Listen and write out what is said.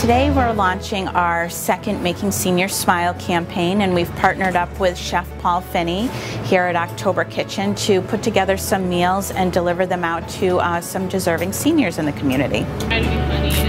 Today we're launching our second Making Seniors Smile campaign, and we've partnered up with Chef Paul Finney here at October Kitchen to put together some meals and deliver them out to some deserving seniors in the community. Try to be funny